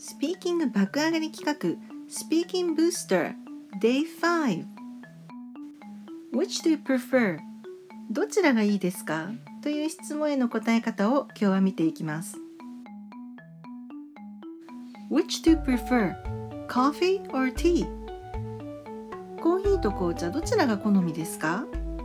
スピーキング爆上がり企画 Speaking Booster Day 5 Which do you prefer? どちらがいいですかという質問への答え方を今日は見ていきます。 Which do you prefer? Coffee or tea? コーヒーと紅茶どちらが好みですか？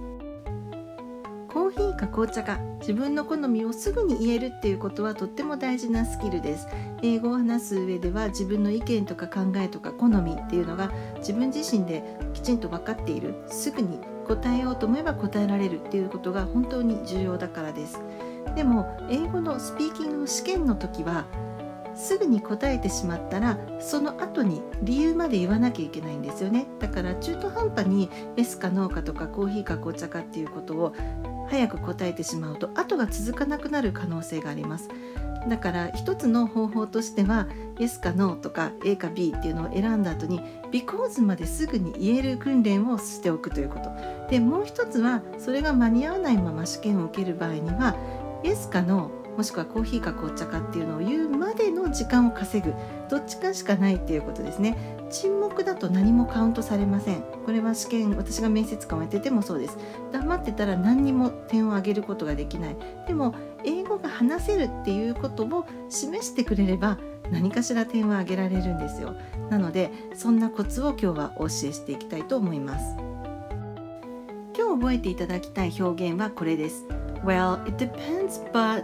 コーヒーか紅茶か自分の好みをすぐに言えるっていうことはとっても大事なスキルです。英語を話す上では自分の意見とか考えとか好みっていうのが自分自身できちんと分かっている、すぐに答えようと思えば答えられるっていうことが本当に重要だからです。でも英語のスピーキングの試験の時はすぐに答えてしまったらその後に理由まで言わなきゃいけないんですよね。だから中途半端にイエスかノーかとかコーヒーか紅茶かっていうことを早く答えてしまうと後が続かなくなる可能性があります。だから一つの方法としてはイエスかノーとか A か B っていうのを選んだ後に because まですぐに言える訓練をしておくということで、もう一つはそれが間に合わないまま試験を受ける場合にはイエスかノーもしくはコーヒーか紅茶かっていうのを言うまでの時間を稼ぐ、どっちかしかないっていうことですね。沈黙だと何もカウントされません。これは試験、私が面接官をやっててもそうです。黙ってたら何にも点を上げることができない。でも英語が話せるっていうことを示してくれれば何かしら点は上げられるんですよ。なのでそんなコツを今日はお教えしていきたいと思います。今日覚えていただきたい表現はこれです。 Well, it depends but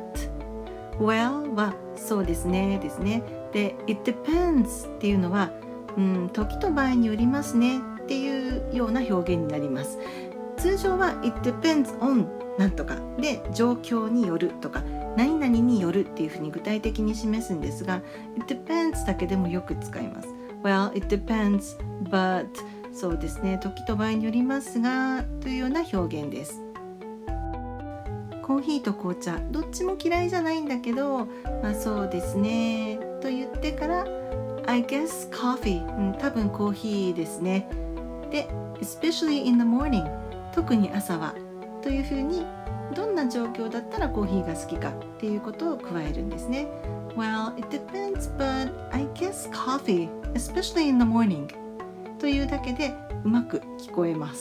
Well はそうですねですね。で It depends っていうのは時と場合によりますねっていうような表現になります。通常は It depends on なんとかで状況によるとか何々によるっていうふうに具体的に示すんですが It depends だけでもよく使います。 Well, it depends but そうですね時と場合によりますがというような表現です。コーヒーと紅茶どっちも嫌いじゃないんだけど、そうですねと言ってから I guess coffee、多分コーヒーですね。で especially in the morning 特に朝はというふうにどんな状況だったらコーヒーが好きかっていうことを加えるんですね。 Well, it depends but I guess coffee especially in the morning というだけでうまく聞こえます。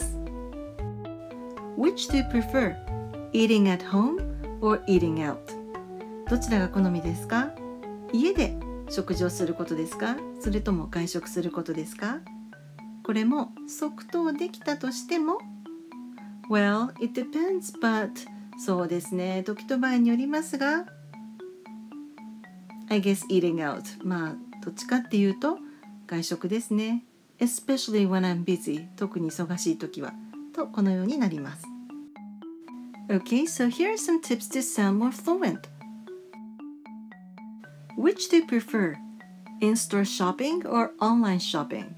Which do you prefer?Eating at home or eating out? どちらが好みですか？家で食事をすることですか？それとも外食することですか？これも即答できたとしても Well, it depends but そうですね時と場合によりますが I guess eating out どっちかっていうと外食ですね。 Especially when I'm busy 特に忙しい時はとこのようになります。Okay, so here are some tips to sound more fluent. Which do you prefer? In-store shopping or online shopping?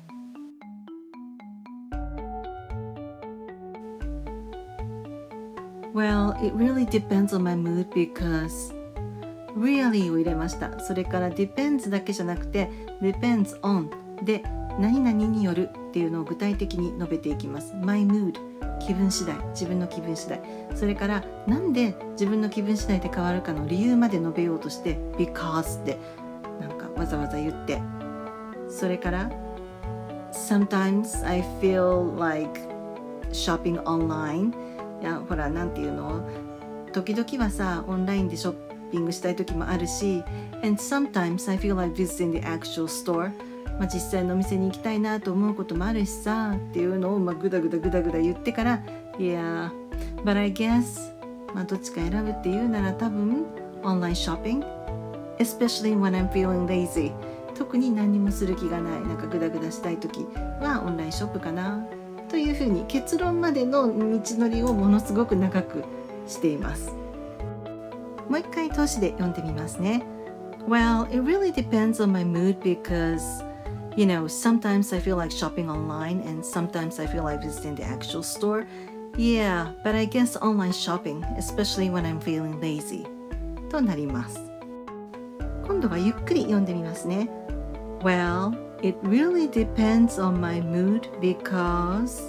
Well, it really depends on my mood because really を入れました。それから depends だけじゃなくて depends on で何々によるっていうのを具体的に述べていきます。My mood気分次第、自分の気分次第、それからなんで自分の気分次第で変わるかの理由まで述べようとして because ってなんかわざわざ言って、それから sometimes I feel like shopping online いやほらなんていうの時々はさオンラインでショッピングしたい時もあるし and sometimes I feel like visiting the actual store実際のお店に行きたいなと思うこともあるしさっていうのをグダグダ言ってから Yeah, but I guess どっちか選ぶっていうなら多分 online shopping especially when I'm feeling lazy 特に何にもする気がないなんかグダグダしたい時はオンラインショップかなというふうに結論までの道のりをものすごく長くしています。もう一回通しで読んでみますね。 Well, it really depends on my mood because You know, sometimes I feel like shopping online and sometimes I feel like visiting the actual store. Yeah, but I guess online shopping, especially when I'm feeling lazy. となります。今度はゆっくり読んでみますね。Well, it really depends on my mood because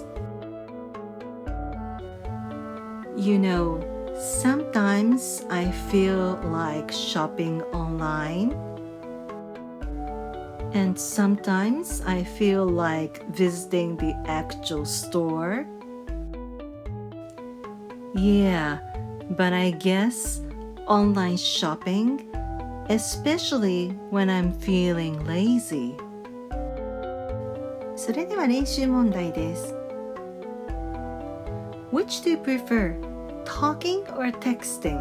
You know, sometimes I feel like shopping online And sometimes I feel like visiting the actual store. Yeah, but I guess online shopping, especially when I'm feeling lazy. それでは練習問題です。Which do you prefer, talking or texting?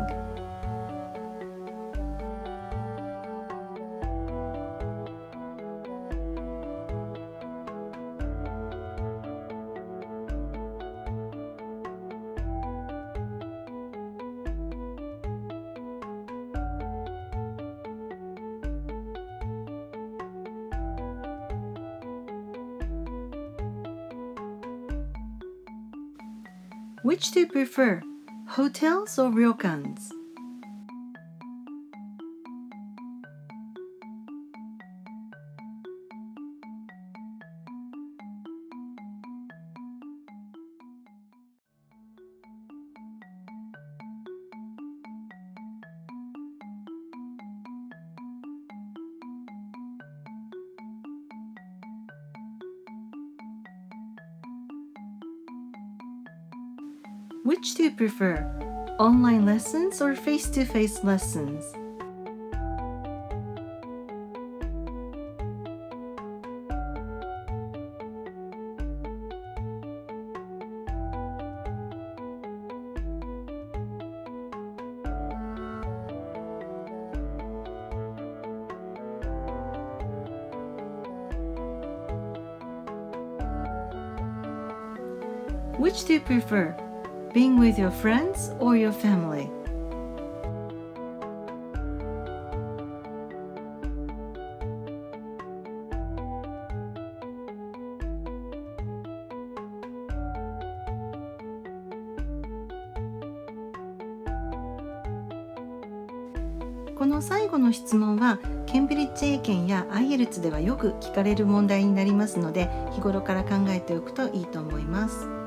Which do you prefer, hotels or ryokans? Which do you prefer, online lessons or face-to-face lessons? Which do you prefer, being with your friends or your family?「この最後の質問はケンブリッジ英検や IELTS ではよく聞かれる問題になりますので、日頃から考えておくといいと思います。